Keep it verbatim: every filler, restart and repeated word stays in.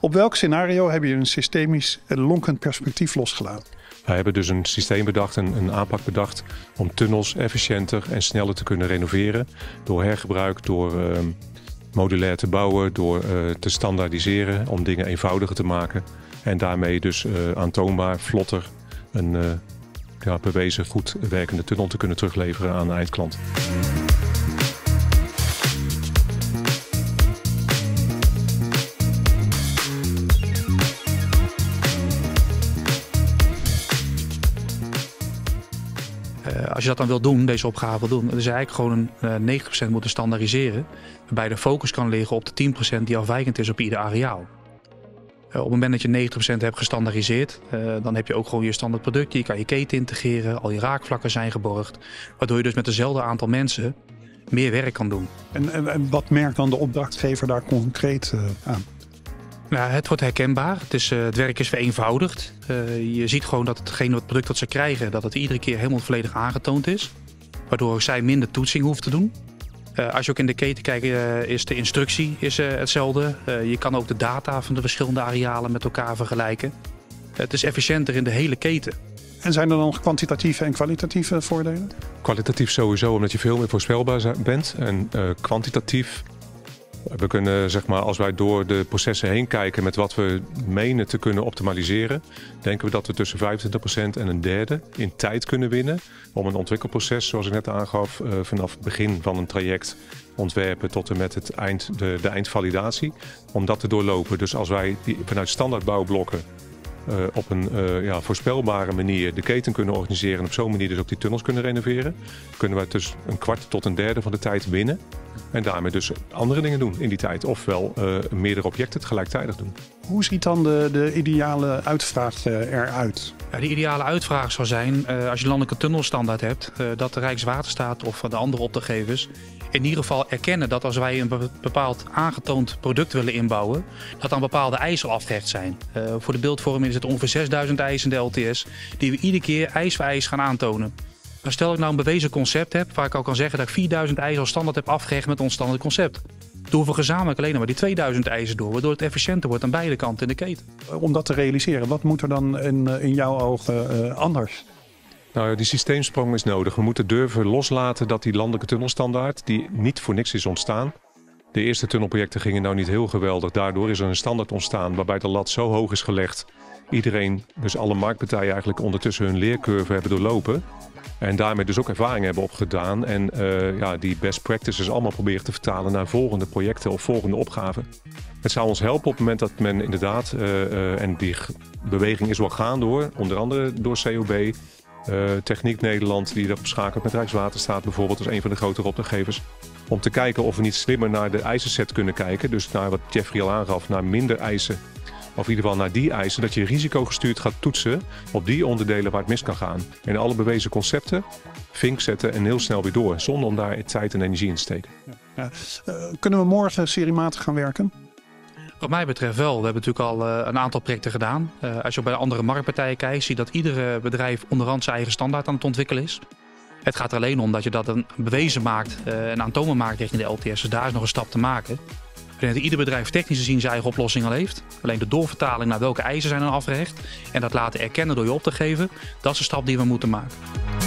Op welk scenario heb je een systemisch lonkend perspectief losgelaten? Wij hebben dus een systeem bedacht, een, een aanpak bedacht om tunnels efficiënter en sneller te kunnen renoveren. Door hergebruik, door uh, modulair te bouwen, door uh, te standaardiseren om dingen eenvoudiger te maken. En daarmee dus uh, aantoonbaar, vlotter een uh, ja, bewezen goed werkende tunnel te kunnen terugleveren aan de eindklant. Uh, als je dat dan wil doen, deze opgave wil doen, dan is eigenlijk gewoon een uh, negentig procent moeten standaardiseren. Waarbij de focus kan liggen op de tien procent die afwijkend is op ieder areaal. Uh, op het moment dat je negentig procent hebt gestandaardiseerd, uh, dan heb je ook gewoon je standaard product. Je kan je keten integreren, al je raakvlakken zijn geborgd. Waardoor je dus met dezelfde aantal mensen meer werk kan doen. En, en, en wat merkt dan de opdrachtgever daar concreet uh, aan? Nou, het wordt herkenbaar. Het, is, uh, het werk is vereenvoudigd. Uh, je ziet gewoon dat hetgene het product dat ze krijgen, dat het iedere keer helemaal volledig aangetoond is. Waardoor zij minder toetsing hoeft te doen. Uh, als je ook in de keten kijkt, uh, is de instructie is, uh, hetzelfde. Uh, je kan ook de data van de verschillende arealen met elkaar vergelijken. Uh, het is efficiënter in de hele keten. En zijn er dan kwantitatieve en kwalitatieve voordelen? Kwalitatief sowieso, omdat je veel meer voorspelbaar bent. En uh, kwantitatief, we kunnen, zeg maar, als wij door de processen heen kijken met wat we menen te kunnen optimaliseren, denken we dat we tussen vijfentwintig procent en een derde in tijd kunnen winnen om een ontwikkelproces, zoals ik net aangaf, uh, vanaf het begin van een traject ontwerpen tot en met het eind, de, de eindvalidatie, om dat te doorlopen. Dus als wij die, vanuit standaard bouwblokken uh, op een uh, ja, voorspelbare manier de keten kunnen organiseren en op zo'n manier dus ook die tunnels kunnen renoveren, kunnen wij dus een kwart tot een derde van de tijd winnen. En daarmee dus andere dingen doen in die tijd. Ofwel uh, meerdere objecten tegelijkertijd doen. Hoe ziet dan de, de ideale uitvraag uh, eruit? Ja, de ideale uitvraag zou zijn, uh, als je landelijke tunnelstandaard hebt, uh, dat de Rijkswaterstaat of de andere opdrachtgevers in ieder geval erkennen dat als wij een bepaald aangetoond product willen inbouwen, dat dan bepaalde eisen afgelegd zijn. Uh, voor de beeldvorming is het ongeveer zesduizend eisen in de L T S, die we iedere keer eis voor eis gaan aantonen. Maar stel dat ik nou een bewezen concept heb, waar ik al kan zeggen dat ik vierduizend eisen als standaard heb afgelegd met ons standaard concept. Doen we gezamenlijk alleen maar die tweeduizend eisen door, waardoor het efficiënter wordt aan beide kanten in de keten. Om dat te realiseren, wat moet er dan in, in jouw ogen uh, anders? Nou, die systeemsprong is nodig. We moeten durven loslaten dat die landelijke tunnelstandaard, die niet voor niks is ontstaan. De eerste tunnelprojecten gingen nou niet heel geweldig. Daardoor is er een standaard ontstaan waarbij de lat zo hoog is gelegd. Iedereen, dus alle marktpartijen eigenlijk ondertussen hun leercurve hebben doorlopen. En daarmee dus ook ervaring hebben opgedaan. En uh, ja, die best practices allemaal proberen te vertalen naar volgende projecten of volgende opgaven. Het zou ons helpen op het moment dat men inderdaad, uh, uh, en die beweging is wel gaande hoor, onder andere door C O B, uh, Techniek Nederland, die dat schakelt met Rijkswaterstaat bijvoorbeeld als een van de grotere opdrachtgevers. Om te kijken of we niet slimmer naar de eisenset kunnen kijken. Dus naar wat Jeffrey al aangaf, naar minder eisen. Of in ieder geval naar die eisen, dat je risicogestuurd gaat toetsen op die onderdelen waar het mis kan gaan. En alle bewezen concepten vink zetten en heel snel weer door, zonder om daar tijd en energie in te steken. Ja. Uh, kunnen we morgen seriematig gaan werken? Wat mij betreft wel. We hebben natuurlijk al uh, een aantal projecten gedaan. Uh, als je ook bij de andere marktpartijen kijkt, zie je dat iedere bedrijf onderhand zijn eigen standaard aan het ontwikkelen is. Het gaat er alleen om dat je dat een bewezen maakt uh, en aantoonbaar maakt richting de L T S. Dus daar is nog een stap te maken. Ik denk dat ieder bedrijf technisch gezien zijn eigen oplossing al heeft. Alleen de doorvertaling naar welke eisen zijn dan afgelegd en dat laten erkennen door je op te geven, dat is de stap die we moeten maken.